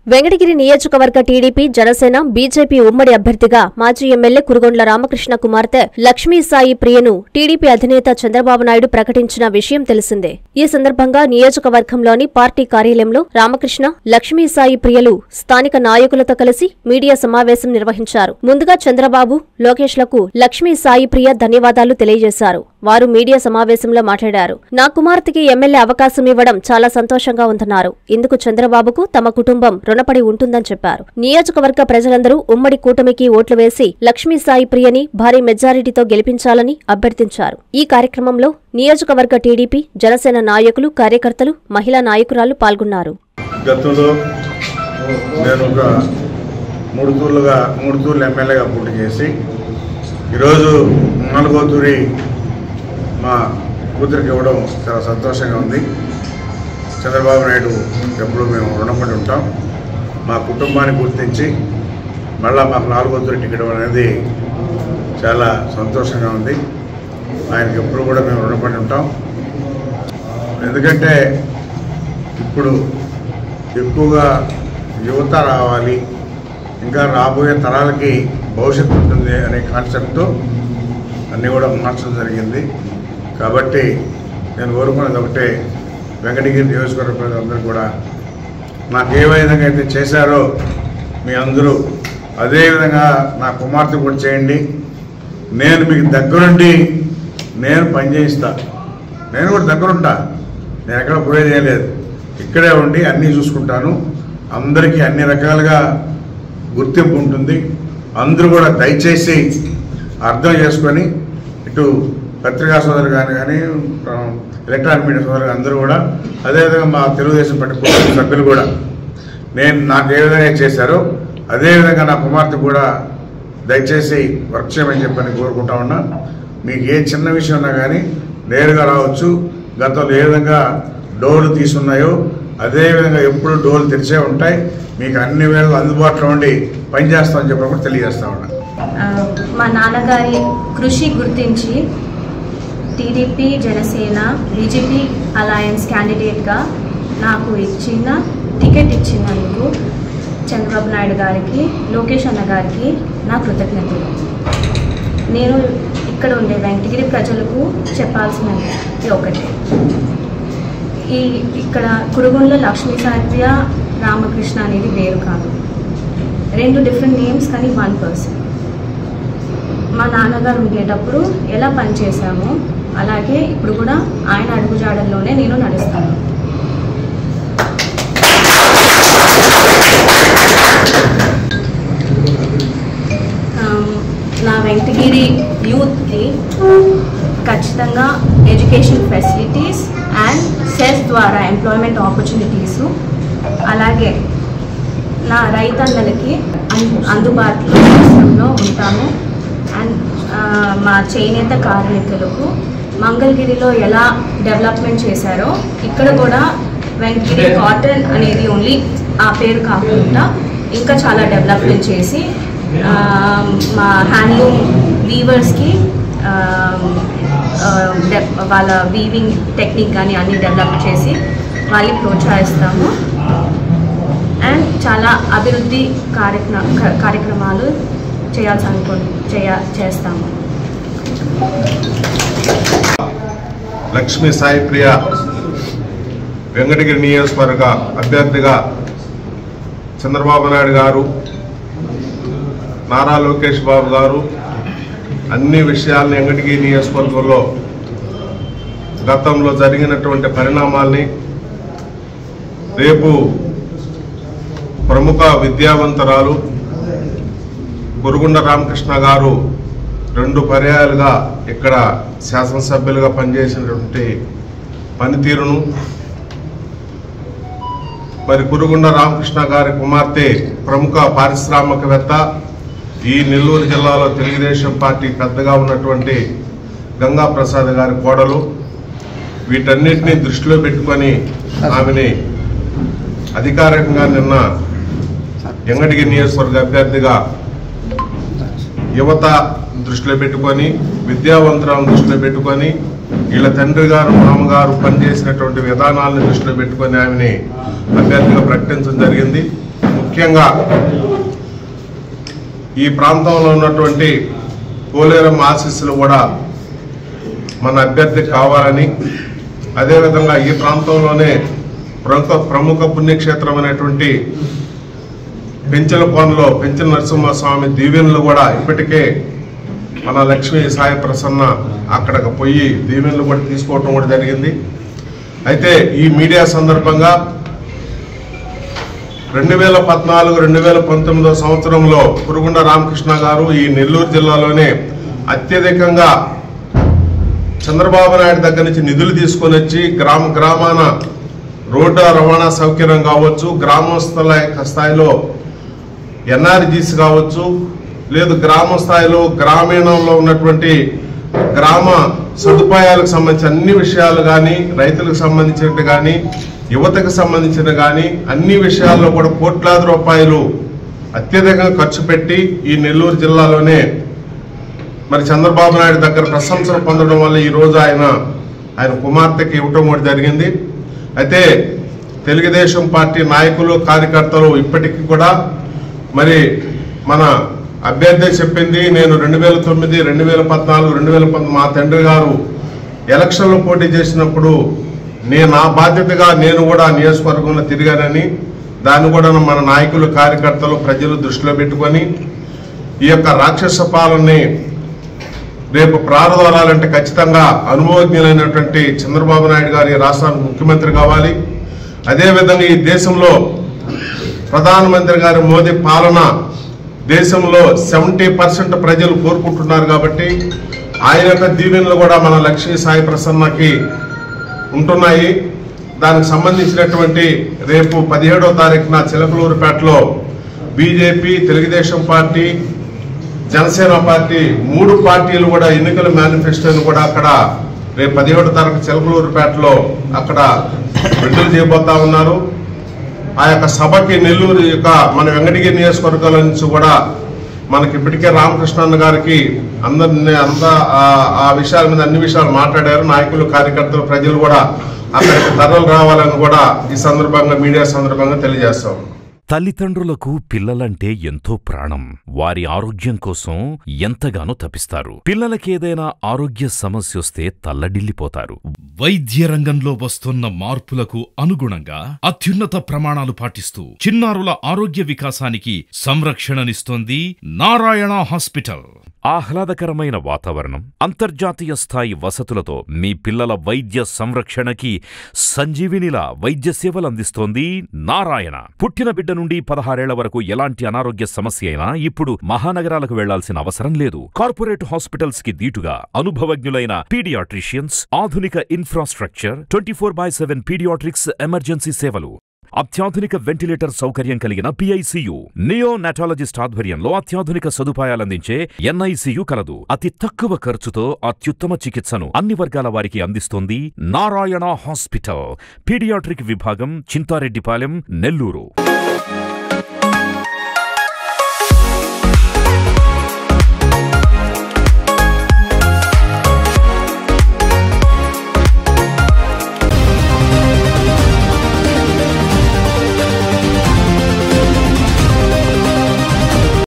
వెంకటగిరి నియోజకవర్గ TDP Janasena BJP ఉమ్మడి అభ్యర్థిగా మాజీ ఎమ్మెల్యే కురుగొండ్ల రామకృష్ణ కుమార్తె లక్ష్మీ సాయి ప్రియను టీడీపీ అధినేత చంద్రబాబు నాయుడు ప్రకటించిన విషయం తెలిసిందే. ఈ సందర్భంగా నియోజకవర్గంలోని పార్టీ కార్యాలయంలో రామకృష్ణ, లక్ష్మీ సాయి ప్రియలు స్థానిక నాయకులతో కలిసి మీడియా సమావేశం నిర్వహించారు. ముందుగా చంద్రబాబు, లోకేష్లకు లక్ష్మీ సాయి ప్రియ ధన్యవాదాలు తెలియజేశారు. వారు మీడియా సమావేశంలో మాట్లాడారు. నా కుమార్తెకి ఎమ్మెల్యే అవకాశం ఇవ్వడం చాలా సంతోషంగా ఉందన్నారు. ఇందుకు చంద్రబాబుకు తమ కుటుంబం రుణపడి ఉంటుందని చెప్పారు. నియోజకవర్గ ప్రజలందరూ ఉమ్మడి కూటమికి ఓట్లు వేసి లక్ష్మీ సాయి ప్రియని భారీ మెజారిటీతో గెలిపించాలని అభ్యర్థించారు. ఈ కార్యక్రమంలో నియోజకవర్గ టీడీపీ, జనసేన నాయకులు, కార్యకర్తలు, మహిళా నాయకురాలు పాల్గొన్నారు. గతంలో నేను ఒక మూడు తూర్లు ఎమ్మెల్యేగా పోటీ చేసి ఈరోజు 4వ తూరి మా కూతురికి ఇవ్వడం చాలా సంతోషంగా ఉంది. చంద్రబాబు నాయుడు ఎప్పుడు మేము రుణపడి ఉంటాం. మా కుటుంబాన్ని గుర్తించి మళ్ళా మాకు 4వ తూరి టికెట్ అనేది చాలా సంతోషంగా ఉంది. ఆయనకి ఎప్పుడు కూడా మేము రుణపడి ఉంటాం. ఎందుకంటే ఇప్పుడు ఎక్కువగా యువత రావాలి, ఇంకా రాబోయే తరాలకి భవిష్యత్తు ఉంటుంది అనే కాన్సెప్ట్తో అన్నీ కూడా మార్చడం జరిగింది. కాబట్టి నేను కోరుకున్నది ఒకటే, వెంకటగిరి నియోజకవర్గ ప్రజలందరూ కూడా నాకు ఏ విధంగా అయితే చేశారో మీ అందరూ అదేవిధంగా నా కుమార్తె కూడా చేయండి. నేను మీకు దగ్గరుండి నేను పనిచేయిస్తా. నేను కూడా దగ్గరుంటా. నేను ఎక్కడ పోయేది ఏం లేదు. ఇక్కడే ఉండి అన్నీ చూసుకుంటాను. అందరికీ అన్ని రకాలుగా గుర్తింపు ఉంటుంది. అందరూ కూడా దయచేసి అర్థం చేసుకొని, ఇటు పత్రికా సోదరులు కానీ ఎలక్ట్రానిక్ మీడియా సోదరులు అందరూ కూడా, అదేవిధంగా మా తెలుగుదేశం పార్టీ కుటుంబ సభ్యులు కూడా నాకు ఏ విధంగా చేశారో అదేవిధంగా నా కుమార్తె కూడా దయచేసి వర్క్ చేయమని చెప్పని కోరుకుంటా ఉన్నా. మీకు ఏ చిన్న విషయం ఉన్నా కానీ నేరుగా రావచ్చు. గతంలో ఏ విధంగా డోర్లు తీసున్నాయో అదేవిధంగా ఎప్పుడు డోర్లు తెరిచే ఉంటాయి. మీకు అన్ని వేళ అందుబాటులో ఉండి పనిచేస్తామని చెప్పి కూడా తెలియజేస్తా ఉన్నా. మా నాన్నగారి కృషి గుర్తించి టీడీపీ, జనసేన, బీజేపీ అలయన్స్ క్యాండిడేట్గా నాకు టికెట్ ఇచ్చినందుకు చంద్రబాబు నాయుడు గారికి, లోకేష్ అన్న గారికి నా కృతజ్ఞతలు. నేను ఇక్కడ ఉండే వెంకటగిరి ప్రజలకు చెప్పాల్సినది ఒకటే, ఇక్కడ కురుగొండ్ల లక్ష్మీ సాయి రామకృష్ణ అనేది వేరు కాదు. 2 డిఫరెంట్ నేమ్స్ కానీ 1 పర్సన్. మా నాన్నగారు ఉండేటప్పుడు ఎలా పనిచేశామో అలాగే ఇప్పుడు కూడా ఆయన అడుగుజాడల్లోనే నేను నడుస్తాను. నా వెంకటగిరి యూత్కి ఖచ్చితంగా ఎడ్యుకేషన్ ఫెసిలిటీస్ అండ్ సెస్ ద్వారా ఎంప్లాయ్మెంట్ ఆపర్చునిటీసు, అలాగే నా రైతన్నలకి అందుబాటులో ఉంటాము. అండ్ మా చేనేత కార్మికులకు మంగళగిరిలో ఎలా డెవలప్మెంట్ చేశారో ఇక్కడ కూడా వెంకటగిరి కాటన్ అనేది ఓన్లీ ఆ పేరు కాకుండా ఇంకా చాలా డెవలప్మెంట్ చేసి మా హ్యాండ్లూమ్ వీవర్స్కి వాళ్ళ వీవింగ్ టెక్నిక్ కానీ అన్నీ డెవలప్ చేసి వాళ్ళని ప్రోత్సహిస్తాము. అండ్ చాలా అభివృద్ధి కార్యక్రమాలు చేస్తాము. లక్ష్మీ సాయి ప్రియ వెంకటగిరి నియోజకవర్గ అభ్యర్థిగా చంద్రబాబు నాయుడు గారు, నారా లోకేష్ బాబు గారు అన్ని విషయాల్ని వెంకటగిరి నియోజకవర్గంలో గతంలో జరిగినటువంటి పరిణామాల్ని, రేపు ప్రముఖ విద్యావంతురాలు కురుగొండ్ల రామకృష్ణ గారు 2 పర్యాయాలుగా ఇక్కడ శాసనసభ్యులుగా పనిచేసినటువంటి పనితీరును, మరి కురుగొండ్ల రామకృష్ణ గారి కుమార్తె ప్రముఖ పారిశ్రామికవేత్త, ఈ నెల్లూరు జిల్లాలో తెలుగుదేశం పార్టీ పెద్దగా ఉన్నటువంటి గంగా ప్రసాద్ గారి కోడలు, వీటన్నిటినీ దృష్టిలో పెట్టుకొని ఆమెని అధికారికంగా నిన్న వెంకటగిరి నియోజకవర్గ అభ్యర్థిగా యువత దృష్టిలో పెట్టుకొని, విద్యావంతులను దృష్టిలో పెట్టుకొని, వీళ్ళ తండ్రి గారు, మామగారు పనిచేసినటువంటి విధానాలను దృష్టిలో పెట్టుకొని ఆమెని అభ్యర్థిగా ప్రకటించడం జరిగింది. ముఖ్యంగా ఈ ప్రాంతంలో ఉన్నటువంటి పోలేరం ఆశీస్సులు కూడా మన అభ్యర్థి కావాలని, అదేవిధంగా ఈ ప్రాంతంలోనే ప్రముఖ పుణ్యక్షేత్రమైనటువంటి పెంచలకోనలో పెంచల నరసింహస్వామి దీవెనలు కూడా ఇప్పటికే మన లక్ష్మీ సాయి ప్రసన్న అక్కడికి పోయి దీవెనలు కూడా తీసుకోవటం కూడా జరిగింది. అయితే ఈ మీడియా సందర్భంగా 2014-2019 సంవత్సరంలో కురుగుండ రామకృష్ణ గారు ఈ నెల్లూరు జిల్లాలోనే అత్యధికంగా చంద్రబాబు నాయుడు దగ్గర నుంచి నిధులు తీసుకొని వచ్చి గ్రామాన రోడ్డు రవాణా సౌకర్యం కావచ్చు, గ్రామస్తుల స్థాయిలో ఎన్ఆర్జీస్ కావచ్చు, లేదు గ్రామ స్థాయిలో గ్రామీణంలో ఉన్నటువంటి గ్రామ సదుపాయాలకు సంబంధించిన అన్ని విషయాలు కానీ, రైతులకు సంబంధించినట్టు కానీ, యువతకు సంబంధించిన కానీ అన్ని విషయాల్లో కూడా కోట్లాది రూపాయలు అత్యధికంగా ఖర్చు పెట్టి ఈ నెల్లూరు జిల్లాలోనే మరి చంద్రబాబు నాయుడు దగ్గర ప్రశంసలు పొందడం వల్ల ఈరోజు ఆయన కుమార్తెకి ఇవ్వటం కూడా జరిగింది. అయితే తెలుగుదేశం పార్టీ నాయకులు కార్యకర్తలు ఇప్పటికీ కూడా మరి మన అభ్యర్థి చెప్పింది, నేను 2009, 2014, 2019 మా తండ్రి గారు ఎలక్షన్లో పోటీ చేసినప్పుడు నా బాధ్యతగా నేను కూడా నియోజకవర్గంలో తిరిగానని, దాన్ని కూడా మన నాయకులు కార్యకర్తలు ప్రజలు దృష్టిలో పెట్టుకొని ఈ యొక్క రాక్షస పాలనని రేపు ప్రారంభాలంటే ఖచ్చితంగా అనుభవజ్ఞులైనటువంటి చంద్రబాబు నాయుడు గారి రాష్ట్రానికి ముఖ్యమంత్రి కావాలి. అదేవిధంగా ఈ దేశంలో ప్రధానమంత్రి గారి మోదీ పాలన దేశంలో 70% ప్రజలు కోరుకుంటున్నారు కాబట్టి ఆయన యొక్క దీవెనలు కూడా మన లక్ష్మీ సాయి ప్రసన్నకి ఉంటున్నాయి. దానికి సంబంధించినటువంటి రేపు 17వ తారీఖున చిలకలూరుపేటలో BJP, Telugu Desam party, Janasena party 3 పార్టీలు కూడా ఎన్నికల మేనిఫెస్టోను కూడా అక్కడ రేపు 17వ తారీఖు చిలకలూరుపేటలో అక్కడ విడుదల చేయబోతా ఉన్నారు. ఆ యొక్క సభకి నెల్లూరు యొక్క మన వెంకటగిరి నియోజకవర్గాల నుంచి కూడా మనకి ఇప్పటికే రామకృష్ణ గారికి ఆ విషయాల మీద అన్ని విషయాలు మాట్లాడారు. నాయకులు, కార్యకర్తలు, ప్రజలు కూడా అక్కడికి తరలి రావాలని కూడా ఈ సందర్భంగా మీడియా సందర్భంగా తెలియజేస్తాం. తల్లిదండ్రులకు పిల్లలంటే ఎంతో ప్రాణం. వారి ఆరోగ్యం కోసం ఎంతగానో తపిస్తారు. పిల్లలకేదైనా ఆరోగ్య సమస్యొస్తే తల్లడిల్లిపోతారు. వైద్య రంగంలో వస్తున్న మార్పులకు అనుగుణంగా అత్యున్నత ప్రమాణాలు పాటిస్తూ చిన్నారుల ఆరోగ్య వికాసానికి సంరక్షణనిస్తోంది నారాయణ హాస్పిటల్. ఆహ్లాదకరమైన వాతావరణం, అంతర్జాతీయ స్థాయి వసతులతో మీ పిల్లల వైద్య సంరక్షణకి సంజీవినిలా వైద్య సేవలందిస్తోంది నారాయణ. పుట్టిన బిడ్డ నుండి 16 ఏళ్ల వరకు ఎలాంటి అనారోగ్య సమస్య అయినా ఇప్పుడు మహానగరాలకు వెళ్లాల్సిన అవసరం లేదు. కార్పొరేట్ హాస్పిటల్స్ కి దీటుగా అనుభవజ్ఞులైన పీడియాట్రిషియన్స్, ఆధునిక ఇన్ఫ్రాస్ట్రక్చర్, 24/7 పీడియాట్రిక్స్ ఎమర్జెన్సీ సేవలు, అత్యాధునిక వెంటిలేటర్ సౌకర్యం కలిగిన పిఐసియు, నియోనాటాలజిస్ట్ ఆధ్వర్యంలో అత్యాధునిక సదుపాయాలందించే ఎన్ఐసియు కలదు. అతి తక్కువ ఖర్చుతో అత్యుత్తమ చికిత్సను అన్ని వర్గాల వారికి అందిస్తోంది నారాయణ హాస్పిటల్. పీడియాట్రిక్ విభాగం, చింతారెడ్డిపాలెం, నెల్లూరు.